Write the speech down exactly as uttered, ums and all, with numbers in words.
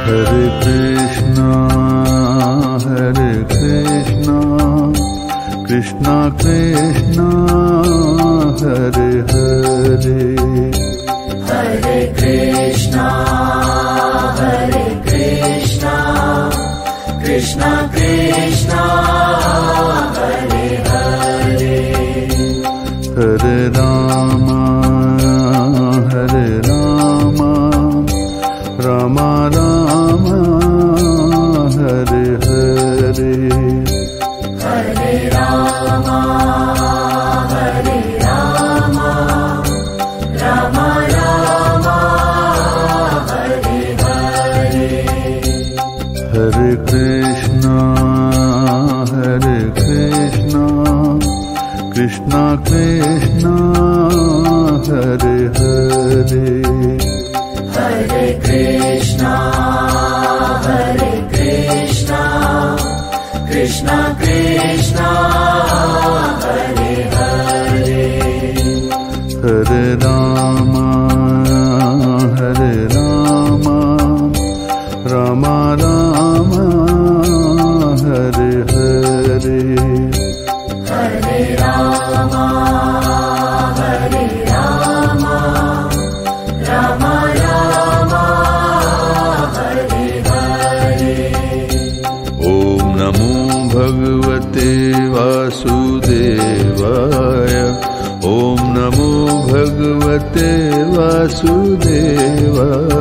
Hare Krishna, Hare Krishna, Krishna Krishna, Hare Hare. Hare Krishna, Hare Krishna, Krishna Krishna, Hare Hare. Hare Rama, Hare Rama, Rama Rama, Hare Hare. Hare Rama, Hare Rama, Rama Rama, Hare Hare. Hare Krishna, Hare Krishna, Krishna Krishna, Hare Hare. Hare Krishna, Hare Krishna, Krishna Krishna, Hare Hare. Hare Rama, Hare Rama, Rama Rama, Hare Hare. Hare Rama, Hare Rama, Rama Rama, Hare Hare. Om Namo Bhagavate Vasudevaya. Om Namo Bhagavate Vasudevaya.